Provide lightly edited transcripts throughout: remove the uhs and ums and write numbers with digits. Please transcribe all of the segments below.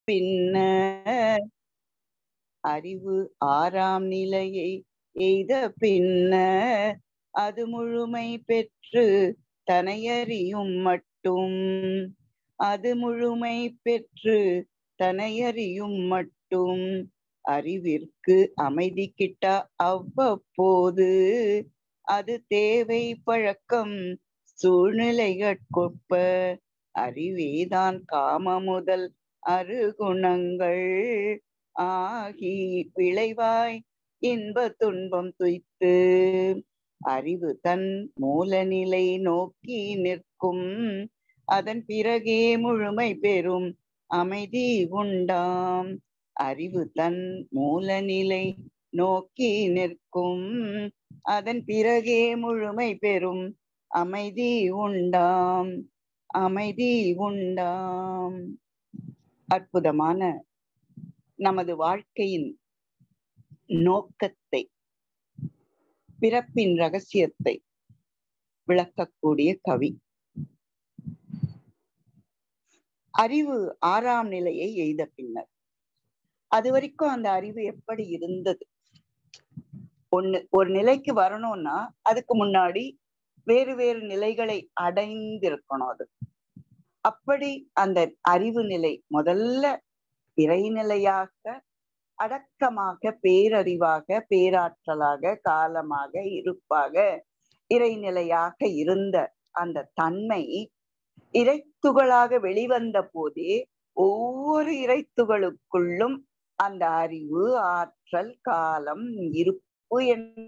பின்ன அறிவு ஆறாம் நிலையை எய்த பின்ன அது முழுமை பெற்று தனையறியும் மட்டும். அது முழுமை பெற்று தனையறியும் மட்டும் அறிவிற்கு அமைதி கிட்டா அவ்வப்போது அது தேவை பழக்கம் சூழ்நிலைகட்கொப்ப. அறிவேதான் காம முதல் அருகுணங்கள் ஆகி விளைவாய் இன்ப துன்பம் துய்த்து அறிவு தன் மூலநிலை நோக்கி நிற்கும். அதன் பிறகே முழுமை பெறும் அமைதி உண்டாம். அறிவு தன் மூலநிலை நோக்கி நிற்கும். அதன் பிறகே முழுமை பெறும் அமைதி உண்டாம். அமைதி உண்டாம். அற்புதமான நமது வாழ்க்கையின் நோக்கத்தை, பிறப்பின் ரகசியத்தை விளக்கக்கூடிய கவி. அறிவு ஆறாம் நிலையை எய்த பின்னர் அது வரைக்கும் அந்த அறிவு எப்படி இருந்தது? ஒரு நிலைக்கு வரணும்னா அதுக்கு முன்னாடி வேறு வேறு நிலைகளை அடைந்திருக்கணும். அது அப்படி அந்த அறிவு நிலை முதல்ல இறைநிலையாக, அடக்கமாக, பேரறிவாக, பேராற்றலாக, காலமாக, இருப்பாக, இறைநிலையாக இருந்த அந்த தன்மை இறைத்துகளாக வெளிவந்த போதே ஒவ்வொரு இறைத்துகளுக்குள்ளும் அந்த அறிவு, ஆற்றல், காலம், இருப்பு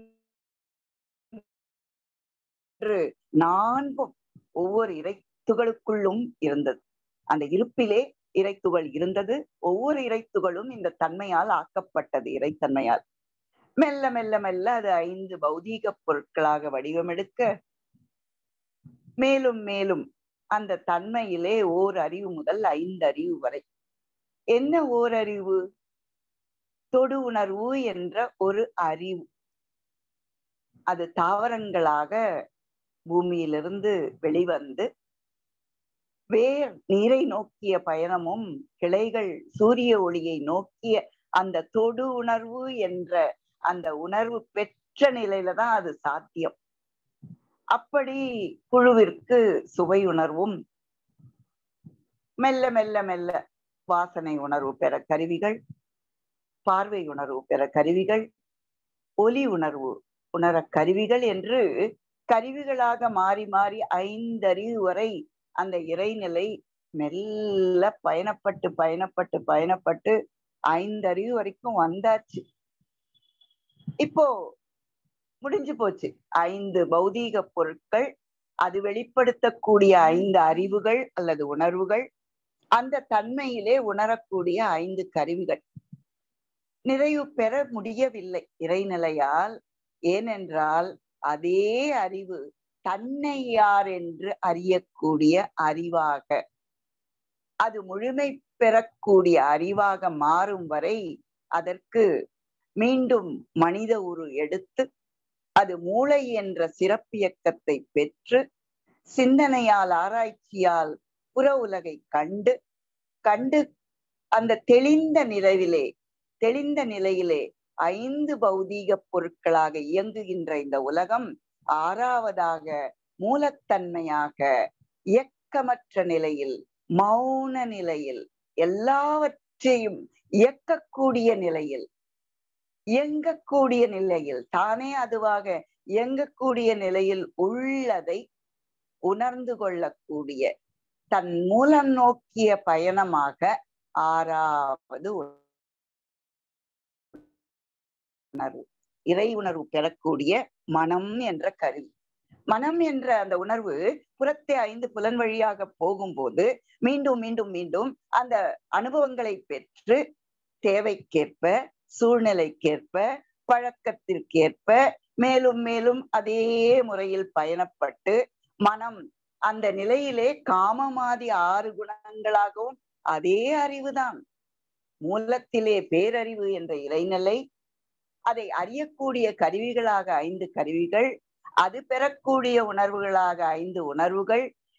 என்று நான்கும் ஒவ்வொரு இறைத்துகளுக்குள்ளும் இருந்தது. அந்த இருப்பிலே இறைத்துகள் இருந்தது. ஒவ்வொரு இறைத்துகளும் இந்த தன்மையால் ஆக்கப்பட்டது, இறைத்தன்மையால். மெல்ல மெல்ல மெல்ல அது 5 பௌதீக பொருட்களாக வடிவமெடுக்க மேலும் மேலும் அந்த தன்மையிலே ஓர் அறிவு முதல் 5 அறிவு வரை. என்ன ஓர் அறிவு? தொடு உணர்வு என்ற ஒரு அறிவு. அது தாவரங்களாக பூமியிலிருந்து வெளிவந்து வேர் நீரை நோக்கிய பயணமும், கிளைகள் சூரிய ஒளியை நோக்கிய அந்த தொடு உணர்வு என்ற அந்த உணர்வு பெற்ற நிலையில தான் அது சாத்தியம். அப்படி புழுவிற்கு சுவை உணர்வும், மெல்ல மெல்ல மெல்ல வாசனை உணர்வு பெற கருவிகள், பார்வை உணர்வு பெற கருவிகள், ஒலி உணர்வு உணர கருவிகள் என்று கருவிகளாக மாறி மாறி 5 அறிவு வரை அந்த இறைநிலை மெல்ல பயணப்பட்டு பயணப்பட்டு பயணப்பட்டு 5 அறிவு வரைக்கும் வந்தாச்சு. இப்போ முடிஞ்சு போச்சு. 5 பௌதீக பொருட்கள், அது வெளிப்படுத்தக்கூடிய 5 அறிவுகள் அல்லது உணர்வுகள், அந்த தன்மையிலே உணரக்கூடிய 5 கருவிகள் நிறைவு பெற முடியவில்லை இறைநிலையால். ஏனென்றால் அதே அறிவு தன்னை யார் என்று அறியக்கூடிய அறிவாக, அது முழுமை பெறக்கூடிய அறிவாக மாறும் வரை அதற்கு மீண்டும் மனித உரு எடுத்து அது மூளை என்ற சிறப்பியக்கத்தை பெற்று சிந்தனையால் ஆராய்ச்சியால் புற உலகை கண்டு கண்டு அந்த தெளிந்த நிலையிலே 5 பௌதீக பொருட்களாக இயங்குகின்ற இந்த உலகம் 6வதாக மூலத்தன்மையாக இயக்கமற்ற நிலையில், மௌன நிலையில், எல்லாவற்றையும் இயக்கக்கூடிய நிலையில், இயங்கக்கூடிய நிலையில், தானே அதுவாக இயங்கக்கூடிய நிலையில் உள்ளதை உணர்ந்து கொள்ளக்கூடிய தன் மூலம் நோக்கிய பயணமாக 6வது உணர்வு, இறை உணர்வு பெறக்கூடிய மனம் என்ற கருவி. மனம் என்ற அந்த உணர்வு புறத்தே 5 புலன் வழியாக போகும்போது மீண்டும் மீண்டும் மீண்டும் அந்த அனுபவங்களை பெற்று தேவைக்கேற்ப, சூழ்நிலைக்கேற்ப, பழக்கத்திற்கேற்ப மேலும் மேலும் அதே முறையில் பயணப்பட்டு மனம் அந்த நிலையிலே காமமாதி 6 குணங்களாகவும் அதே அறிவுதான். மூலத்திலே பேரறிவு என்ற இறைநிலை, அதை அறியக்கூடிய கருவிகளாக 5 கருவிகள், அது பெறக்கூடிய உணர்வுகளாக 5 உணர்வுகள்,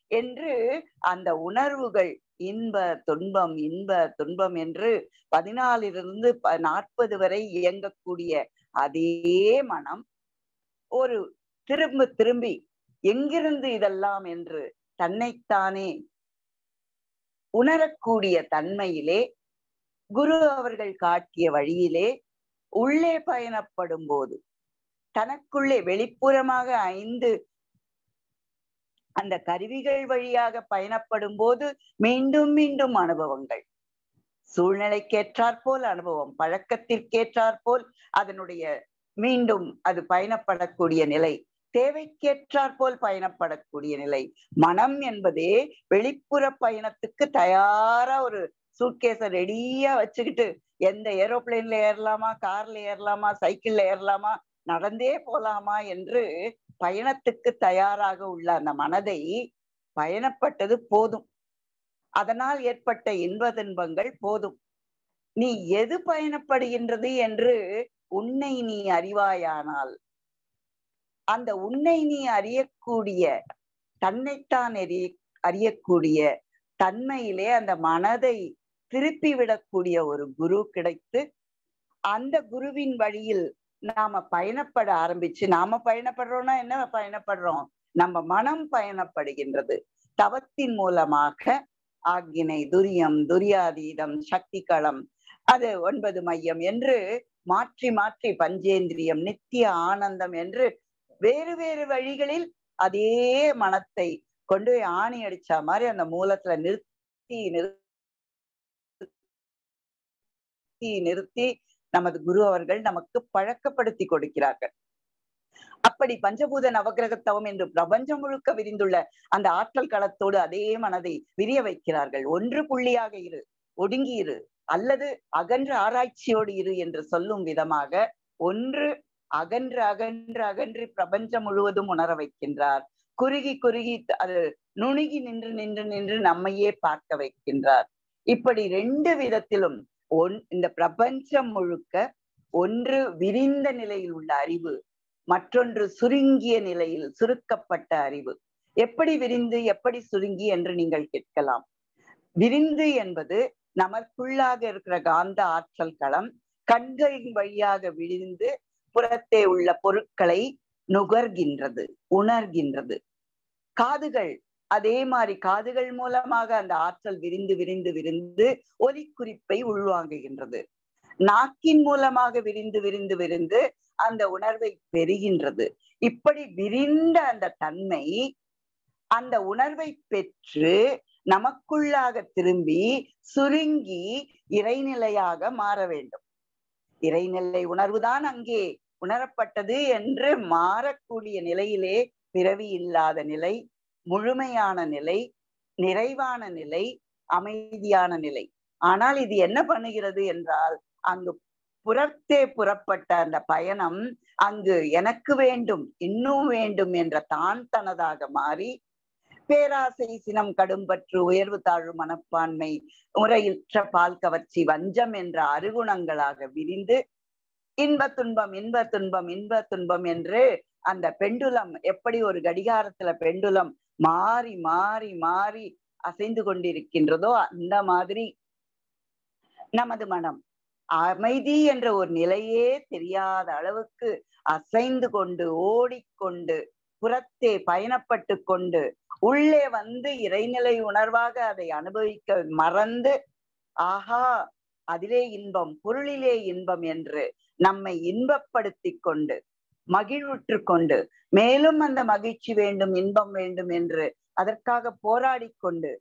என்று அந்த உணர்வுகள் இன்ப துன்பம் இன்ப துன்பம் என்று 14 40 வரை இயங்கக்கூடிய அதே மனம் ஒரு திரும்பி எங்கிருந்து இதெல்லாம் என்று தன்னைத்தானே உணரக்கூடிய தன்மையிலே குரு அவர்கள் காட்டிய வழியிலே உள்ளே பயணப்படும் போது தனக்குள்ளே வெளிப்புறமாக 5 அந்த கருவிகள் வழியாக பயணப்படும் போது மீண்டும் மீண்டும் அனுபவங்கள், சூழ்நிலைக்கேற்றாற்போல் அனுபவம், பழக்கத்திற்கேற்றாற்போல் அதனுடைய மீண்டும் அது பயணப்படக்கூடிய நிலை, தேவைக்கேற்றாற்போல் பயணப்படக்கூடிய நிலை. மனம் என்பதே வெளிப்புற பயணத்துக்கு தயாரா ஒரு சூட்கேஸ ரெடியா வச்சுக்கிட்டு எந்த ஏரோப்ளேன்ல ஏறலாமா, கார்ல ஏறலாமா, சைக்கிள்ல ஏறலாமா, நடந்தே போலாமா என்று பயணத்துக்கு தயாராக உள்ள அந்த மனதை பயணப்பட்டது போதும், அதனால் ஏற்பட்ட இன்ப துன்பங்கள் போதும். நீ எது பயணப்படுகின்றது என்று உன்னை நீ அறிவாயானால் அந்த உன்னை நீ அறியக்கூடிய தன்னைத்தான் அறியக்கூடிய தன்மையிலே அந்த மனதை திருப்பி விடக்கூடிய ஒரு குரு கிடைத்து அந்த குருவின் வழியில் நாம பயணப்பட ஆரம்பிச்சு, நாம பயணப்படுறோம்னா என்ன பயணப்படுறோம், நம்ம மனம் பயணப்படுகின்றது. தவத்தின் மூலமாக ஆக்கினை, துரியம், துரியாதீதம், சக்தி களம், அது 9 மையம் என்று மாற்றி மாற்றி பஞ்சேந்திரியம், நித்திய ஆனந்தம் என்று வேறு வேறு வழிகளில் அதே மனத்தை கொண்டு போய் ஆணி அடிச்ச மாதிரி அந்த மூலத்துல நிறுத்தி நிறுத்தி நமது குரு அவர்கள் நமக்கு பழக்கப்படுத்தி கொடுக்கிறார்கள். அப்படி பஞ்சபூத நவகிரகத்தவம் என்று பிரபஞ்சம் முழுக்க விரிந்துள்ள அந்த ஆற்றல் களத்தோடு அதே மனதை விரிய வைக்கிறார்கள். ஒன்று புள்ளியாக இரு, ஒடுங்கி இரு, அல்லது அகன்ற ஆராய்ச்சியோடு இரு என்று சொல்லும் விதமாக ஒன்று அகன்று அகன்று அகன்று பிரபஞ்சம் முழுவதும் உணர வைக்கின்றார். குறுகி குறுகி அது நுணுகி நின்று நின்று நின்று நம்மையே பார்க்க வைக்கின்றார். இப்படி 2 விதத்திலும் இந்த பிரபஞ்சம் முழுக்க ஒன்று விரிந்த நிலையில் உள்ள அறிவு, மற்றொன்று சுருங்கிய நிலையில் சுருக்கப்பட்ட அறிவு. எப்படி விரிந்து எப்படி சுருங்கி என்று நீங்கள் கேட்கலாம். விரிந்து என்பது நமக்குள்ளாக இருக்கிற காந்த ஆற்றல் களம் கண்களின் வழியாக விரிந்து புறத்தே உள்ள பொருட்களை நுகர்கின்றது, உணர்கின்றது. காதுகள் அதே மாதிரி காதுகள் மூலமாக அந்த ஆற்றல் விரிந்து விரிந்து விரிந்து ஒலி குறிப்பை உள்வாங்குகின்றது. நாக்கின் மூலமாக விரிந்து விரிந்து விரிந்து அந்த உணர்வை பெறுகின்றது. இப்படி விரிந்த அந்த தன்மை அந்த உணர்வை பெற்று நமக்குள்ளாக திரும்பி சுருங்கி இறைநிலையாக மாற வேண்டும். இறைநிலை உணர்வுதான் அங்கே உணரப்பட்டது என்று மாறக்கூடிய நிலையிலே பிறவி இல்லாத நிலை, முழுமையான நிலை, நிறைவான நிலை, அமைதியான நிலை. ஆனால் இது என்ன பண்ணுகிறது என்றால் அங்கு புறத்தே புறப்பட்ட அந்த பயணம் அங்கு எனக்கு வேண்டும் இன்னும் வேண்டும் என்ற தான் தனதாக மாறி பேராசை, சினம், கடும்பற்று, உயர்வு தாழ்வு மனப்பான்மை, முறையற்ற பால் கவர்ச்சி, வஞ்சம் என்ற அருகுணங்களாக விரிந்து இன்ப துன்பம் இன்ப துன்பம் இன்ப துன்பம் என்று அந்த பெண்டுலம் எப்படி ஒரு கடிகாரத்துல பெண்டுலம் மாறி மாறி மாறி அசைந்து கொண்டிருக்கின்றதோ அந்த மாதிரி நமது மனம் அமைதி என்ற ஒரு நிலையே தெரியாத அளவுக்கு அசைந்து கொண்டு ஓடிக்கொண்டு புறத்தே பயணப்பட்டு கொண்டு உள்ளே வந்து இறைநிலை உணர்வாக அதை அனுபவிக்க மறந்து ஆஹா அதிலே இன்பம் பொருளிலே இன்பம் என்று நம்மை இன்பப்படுத்தி கொண்டு மகிழ்வுற்று கொண்டு மேலும் அந்த மகிழ்ச்சி வேண்டும் இன்பம் வேண்டும் என்று அதற்காக போராடி கொண்டு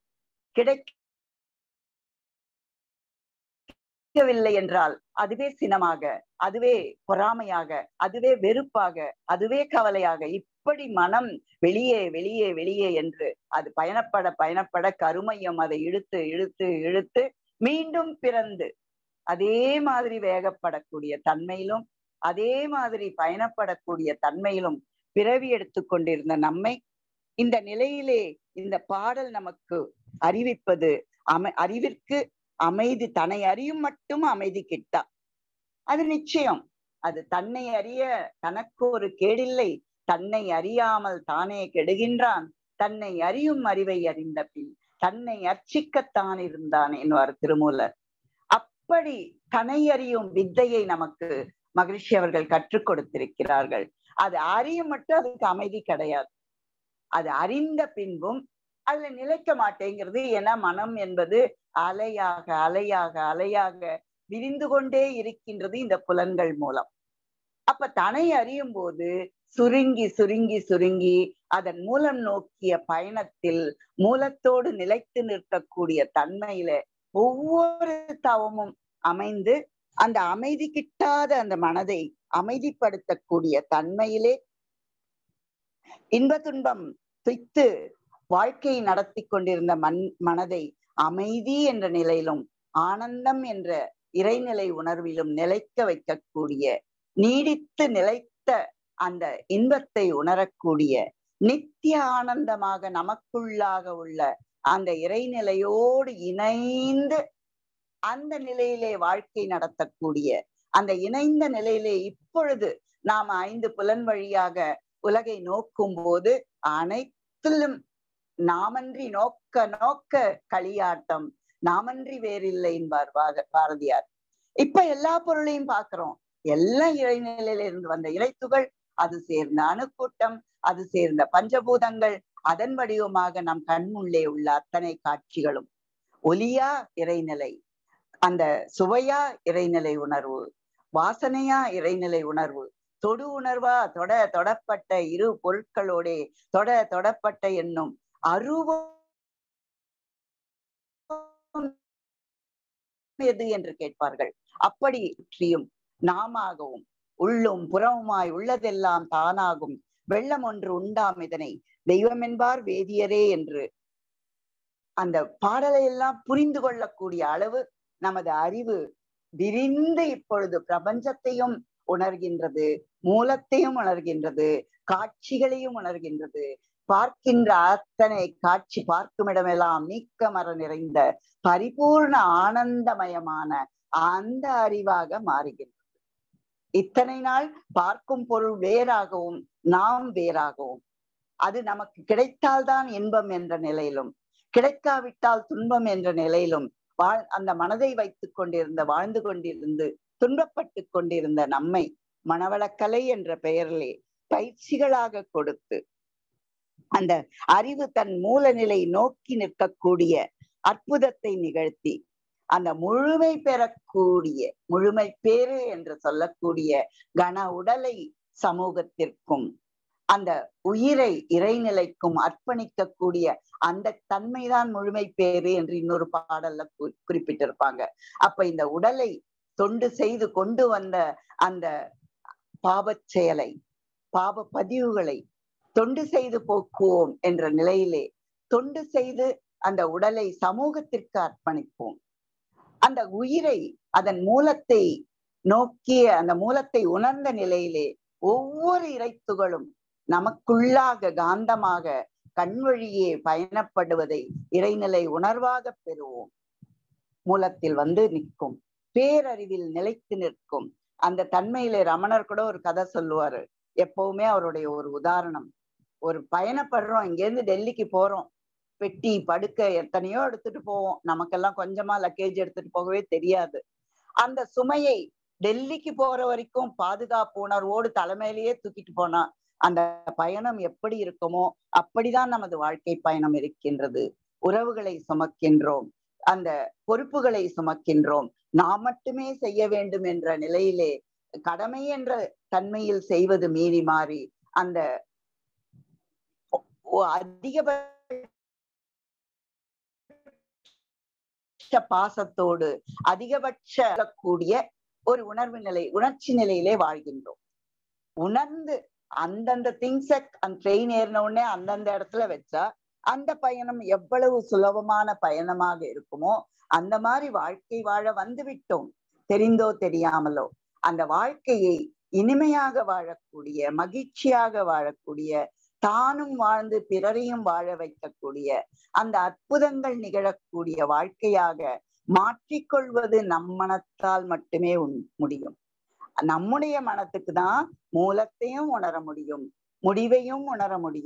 கிடைக்கவில்லை என்றால் அதுவே சினமாக, அதுவே பொறாமையாக, அதுவே வெறுப்பாக, அதுவே கவலையாக, இப்படி மனம் வெளியே வெளியே வெளியே என்று அது பயணப்பட பயணப்பட கருமையம் அதை இழுத்து இழுத்து இழுத்து மீண்டும் பிறந்து அதே மாதிரி வேகப்படக்கூடிய தன்மையிலும் அதே மாதிரி பயணப்படக்கூடிய தன்மையிலும் பிறவி எடுத்து கொண்டிருந்த நம்மை இந்த நிலையிலே இந்த பாடல் நமக்கு அறிவிப்பது அறிவிற்கு அமைதி, தன்னை அறியும் மட்டும் அமைதி கிட்டா. அது நிச்சயம். அது தன்னை அறிய தனக்கு ஒரு கேடில்லை, தன்னை அறியாமல் தானே கெடுகின்றான், தன்னை அறியும் அறிவை அறிந்த பின் தன்னை அர்ச்சிக்கத்தான் இருந்தான் என்பார் திருமூலர். அப்படி தன்னை அறியும் வித்தையை நமக்கு மகிழ்ச்சி அவர்கள் கற்றுக் கொடுத்திருக்கிறார்கள். அது அறியும் மட்டும் அதுக்கு அமைதி கிடையாது. அது அறிந்த பின்பும் அதுல நிலைக்க மாட்டேங்கிறது. ஏன்னா மனம் என்பது அலையாக அலையாக அலையாக விரிந்து கொண்டே இருக்கின்றது இந்த புலன்கள் மூலம். அப்ப தன்னை அறியும் போது சுருங்கி சுருங்கி சுருங்கி அதன் மூலம் நோக்கிய பயணத்தில் மூலத்தோடு நிலைத்து நிற்கக்கூடிய தன்மையில ஒவ்வொரு தவமும் அமைந்து அந்த அமைதி கிட்டாத அந்த மனதை அமைதிப்படுத்தக்கூடிய தன்மையிலே இன்ப துன்பம் துய்த்து வாழ்க்கையை நடத்தி கொண்டிருந்த மனதை அமைதி என்ற நிலையிலும் ஆனந்தம் என்ற இறைநிலை உணர்விலும் நிலைக்க வைக்கக்கூடிய, நீடித்து நிலைத்த அந்த இன்பத்தை உணரக்கூடிய, நித்திய ஆனந்தமாக நமக்குள்ளாக உள்ள அந்த இறைநிலையோடு இணைந்து அந்த நிலையிலே வாழ்க்கை நடத்தக்கூடிய, அந்த இணைந்த நிலையிலே இப்பொழுது நாம் 5 புலன் வழியாக உலகை நோக்கும் போது அனைத்திலும் நாமன்றி நோக்க நோக்க களியாட்டம், நாமன்றி வேறில்லை என்பார் பாரதியார். இப்ப எல்லா பொருளையும் பார்க்கிறோம். எல்லாம் இறைநிலையில இருந்து வந்த இறைத்துகள், அது சேர்ந்த அணுக்கூட்டம், அது சேர்ந்த பஞ்சபூதங்கள், அதன் வடிவமாக நம் கண்முள்ளே உள்ள அத்தனை காட்சிகளும் ஒலியா இறைநிலை, அந்த சுவையா இறைநிலை உணர்வு, வாசனையா இறைநிலை உணர்வு, தொடு உணர்வா தொடப்பட்ட இரு பொருட்களோட தொடப்பட்ட என்னும் அருவம் எது என்று கேட்பார்கள். அப்படி சுற்றியும் நாமாகவும் உள்ளும் புறமுமாய் உள்ளதெல்லாம் தானாகும் வெள்ளம் ஒன்று உண்டாம் இதனை தெய்வம் என்பார் வேதியரே என்று அந்த பாடலை எல்லாம் புரிந்து கொள்ளக்கூடிய அளவு நமது அறிவு விரிந்து இப்பொழுது பிரபஞ்சத்தையும் உணர்கின்றது, மூலத்தையும் உணர்கின்றது, காட்சிகளையும் உணர்கின்றது. பார்க்கின்ற அத்தனை காட்சி பார்க்கும் இடமெல்லாம் நீக்கமர நிறைந்த பரிபூர்ண ஆனந்தமயமான அந்த அறிவாக மாறுகின்றது. இத்தனை நாள் பார்க்கும் பொருள் வேறாகவும் நாம் வேறாகவும், அது நமக்கு கிடைத்தால்தான் இன்பம் என்ற நிலையிலும் கிடைக்காவிட்டால் துன்பம் என்ற நிலையிலும் அந்த மனதை வைத்துக் கொண்டிருந்த வாழ்ந்து கொண்டிருந்து துன்பப்பட்டு கொண்டிருந்த நம்மை மனவளக்கலை என்ற பெயரிலே பயிற்சிகளாக கொடுத்து அந்த அறிவு தன் மூல நிலை நோக்கி நிற்கக்கூடிய அற்புதத்தை நிகழ்த்தி அந்த முழுமை பெறக்கூடிய, முழுமை பேறு என்று சொல்லக்கூடிய கன உடலை சமூகத்திற்கும் அந்த உயிரை இறைநிலைக்கும் அர்ப்பணிக்கக்கூடிய அந்த தன்மைதான் முழுமை பேறு என்று இன்னொரு பாடல்ல குறிப்பிட்டிருப்பாங்க. அப்ப இந்த உடலை தொண்டு செய்து கொண்டு வந்த அந்த பாவச் செயலை, பாவ பதிவுகளை தொண்டு செய்து போக்குவோம் என்ற நிலையிலே தொண்டு செய்து அந்த உடலை சமூகத்திற்கு அர்ப்பணிப்போம். அந்த உயிரை அதன் மூலத்தை நோக்கிய அந்த மூலத்தை உணர்ந்த நிலையிலே ஒவ்வொரு இறைத்துகளும் நமக்குள்ளாக காந்தமாக கண்வழியே பயணப்படுவதை இறைநிலை உணர்வாக பெறுவோம். மூலத்தில் வந்து நிற்கும், பேரறிவில் நிலைத்து நிற்கும் அந்த தன்மையிலே ரமணர் கூட ஒரு கதை சொல்லுவாரு. எப்பவுமே அவருடைய ஒரு உதாரணம், ஒரு பயணப்படுறோம், இங்கேருந்து டெல்லிக்கு போறோம், பெட்டி படுக்க எத்தனையோ எடுத்துட்டு போவோம், நமக்கெல்லாம் கொஞ்சமா லக்கேஜ் எடுத்துட்டு போகவே தெரியாது. அந்த சுமையை டெல்லிக்கு போற வரைக்கும் பாதுகாப்பு உணர்வோடு தலைமையிலேயே தூக்கிட்டு போனா அந்த பயணம் எப்படி இருக்குமோ அப்படிதான் நமது வாழ்க்கை பயணம் இருக்கின்றது. உறவுகளை சுமக்கின்றோம், அந்த பொறுப்புகளை சுமக்கின்றோம். நாம் மட்டுமே செய்ய வேண்டும் என்ற நிலையிலே கடமை என்ற தன்மையில் செய்வது மீறி மாறி அந்த அதிகபட்ச பாசத்தோடு அதிகபட்ச கூடிய ஒரு உணர்வு நிலை, உணர்ச்சி நிலையிலே வாழ்கின்றோம். உணர்ந்து அந்தந்த திங்ஸ அந்த ட்ரெயின் ஏறின உடனே அந்தந்த இடத்துல வச்சா அந்த பயணம் எவ்வளவு சுலபமான பயணமாக இருக்குமோ அந்த மாதிரி வாழ்க்கை வாழ வந்து விட்டோம், தெரிந்தோ தெரியாமலோ. அந்த வாழ்க்கையை இனிமையாக வாழக்கூடிய, மகிழ்ச்சியாக வாழக்கூடிய, தானும் வாழ்ந்து பிறரையும் வாழ வைக்கக்கூடிய அந்த அற்புதங்கள் நிகழக்கூடிய வாழ்க்கையாக மாற்றிக்கொள்வது நம் மனத்தால் மட்டுமே முடியும். நம்முடைய மனத்துக்கு தான் மூலத்தையும் உணர முடியும், முடிவையும் உணர முடியும்,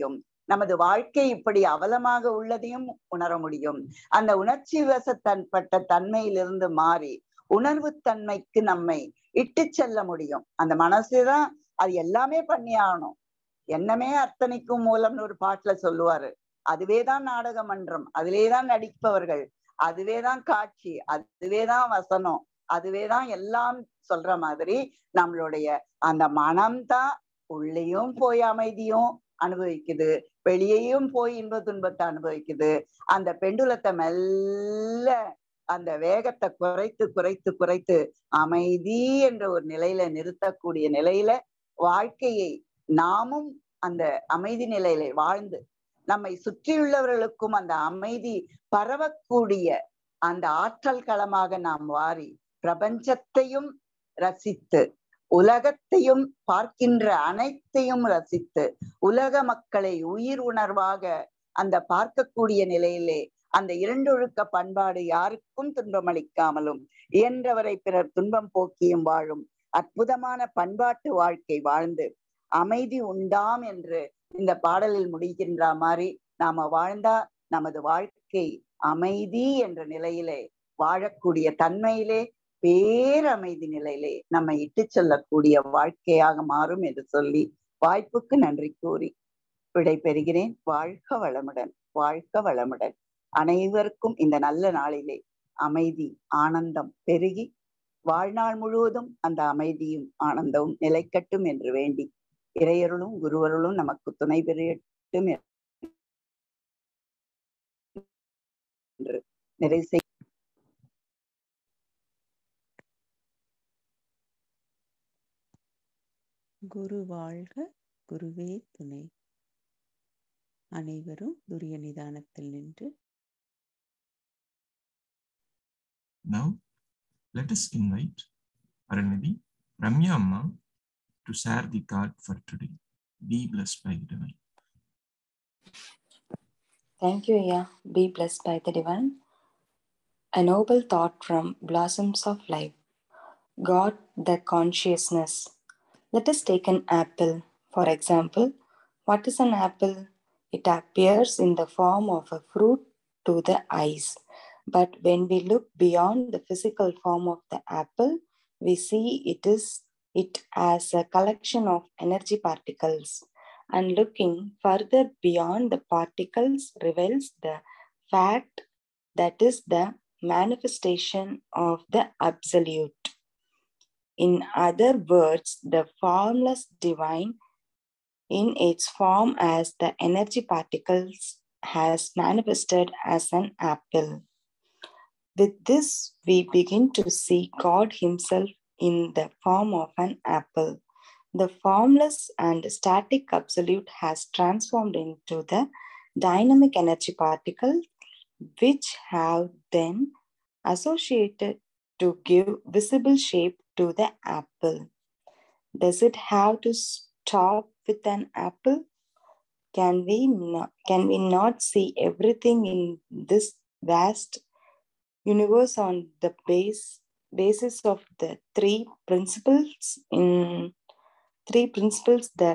நமது வாழ்க்கை இப்படி அவலமாக உள்ளதையும் உணர முடியும். அந்த உணர்ச்சி வசப்பட்ட தன்மையிலிருந்து மாறி உணர்வு தன்மைக்கு நம்மை இட்டு செல்ல முடியும். அந்த மனசுதான் அது எல்லாமே பண்ணி ஆகணும். எண்ணமே அர்த்தனைக்கும் மூலம்னு ஒரு பாட்டுல சொல்லுவாரு. அதுவேதான் நாடக மன்றம், அதிலேதான் நடிப்பவர்கள், அதுவேதான் காட்சி, அதுவேதான் வசனம், அதுவேதான் எல்லாம் சொல்ற மாதிரி நம்மளுடைய அந்த மனம்தான் உள்ளேயும் போய் அமைதியும் அனுபவிக்குது, வெளியேயும் போய் இன்ப துன்பத்தை அனுபவிக்குது. அந்த பெண்டுலத்தை மெல்ல அந்த வேகத்தை குறைத்து குறைத்து குறைத்து அமைதி என்ற ஒரு நிலையில நிறுத்தக்கூடிய நிலையில வாழ்க்கையை நாமும் அந்த அமைதி நிலையில வாழ்ந்து நம்மை சுற்றியுள்ளவர்களுக்கும் அந்த அமைதி பரவக்கூடிய அந்த ஆற்றல் களமாக நாம் வாரி பிரபஞ்சத்தையும் ரசித்து உலகத்தையும் பார்க்கின்ற அனைத்தையும் ரசித்து உலக மக்களை உயிர் உணர்வாக அந்த பார்க்கக்கூடிய நிலையிலே அந்த இரண்டொழுக்க பண்பாடு யாருக்கும் துன்பமளிக்காமலும் இயன்றவரை பிறர் துன்பம் போக்கியும் வாழும் அற்புதமான பண்பாட்டு வாழ்க்கை வாழ்ந்து அமைதி உண்டாம் என்று இந்த பாடலில் முடிகின்ற மாதிரி நாம வாழ்ந்தா நமது வாழ்க்கை அமைதி என்ற நிலையிலே வாழக்கூடிய தன்மையிலே பேரமைதி நிலையிலே நம்மை இட்டு செல்லக்கூடிய வாழ்க்கையாக மாறும் என்று சொல்லி வாய்ப்புக்கு நன்றி கூறி விடை பெறுகிறேன். வாழ்க வளமுடன், வாழ்க வளமுடன். அனைவருக்கும் இந்த நல்ல நாளிலே அமைதி ஆனந்தம் பெருகி வாழ்நாள் முழுவதும் அந்த அமைதியும் ஆனந்தமும் நிலைக்கட்டும் என்று வேண்டி இறையருளும் குருவருளும் நமக்கு துணை பெறட்டும் என்று நிறைவு செய். குரு வாழ்க, குருவே துணை. அனைவரும் துரிய நிதானத்தில் நின்று. Now, let us invite Aranidhi, Ramya Amma to share the card for today. Be blessed by the divine. Thank you, Aya. Be blessed by the divine. A noble thought from Blossoms of Life. God, the consciousness. Let us take an apple. For example, what is an apple? It appears in the form of a fruit to the eyes. But when we look beyond the physical form of the apple, we see it as a collection of energy particles. And looking further beyond the particles reveals the fact that is the manifestation of the absolute. In other words, the formless divine in its form as the energy particles has manifested as an apple. With this, we begin to see God Himself in the form of an apple. The formless and static absolute has transformed into the dynamic energy particles, which have then associated to give visible shape to the apple. Does it have to stop with an apple? Can we not see everything in this vast universe on the basis of the three principles, the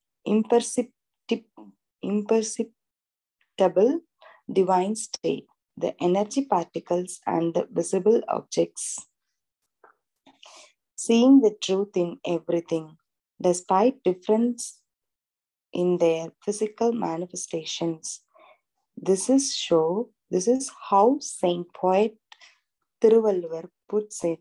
imperceptible divine state, the energy particles, and the visible objects? Seeing the truth in everything, despite difference in their physical manifestations. This is how Saint Poet Thiruvalluvar puts it.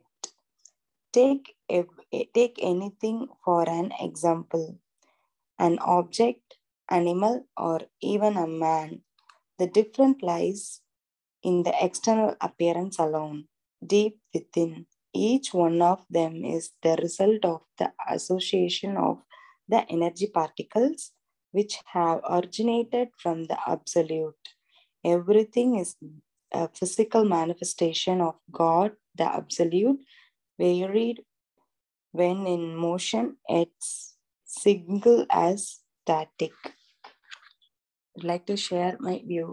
Take anything for an example, an object, animal, or even a man. The difference lies in the external appearance alone. Deep within, each one of them is the result of the association of the energy particles which have originated from the absolute. Everything is a physical manifestation of God, the absolute, varied when in motion, it's single as static. I'd like to share my view.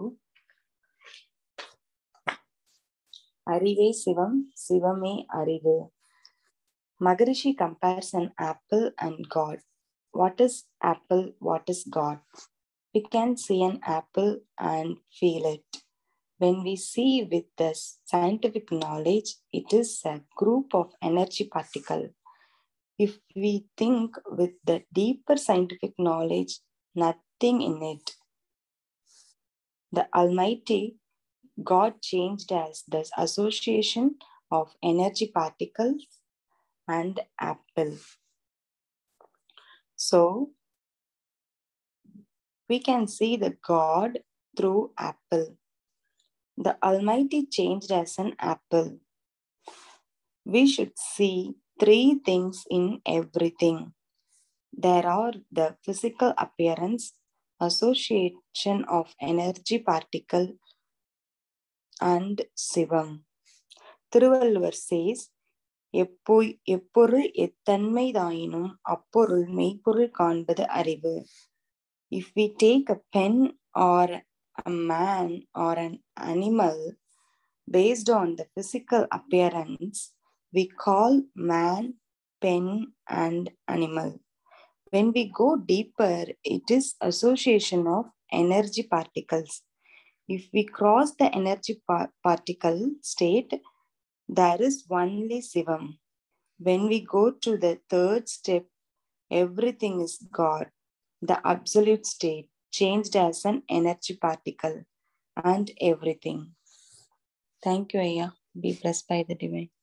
Arive Sivam, Sivame Arivu. Maharishi compares an apple and God. What is apple? What is God? We can see an apple and feel it. When we see with the scientific knowledge, it is a group of energy particles. If we think with the deeper scientific knowledge, nothing in it. The Almighty God changed as the association of energy particles and apple. So, we can see the God through apple. The Almighty changed as an apple. We should see three things in everything. There are the physical appearance, association of energy particle, and Sivam. Thiruvalluvar says, எப்பொருள் எத்தன்மைதாயினும் அப்பொருள் மெய்ப்பொருள் காண்பது அறிவு. If we take a pen or a man or an animal based on the physical appearance, we call man, pen, and animal. When we go deeper, it is association of energy particles. If we cross the energy particle state, there is only Sivam. When we go to the third step, everything is God, the absolute state, changed as an energy particle and everything. Thank you, Ayya. Be blessed by the divine.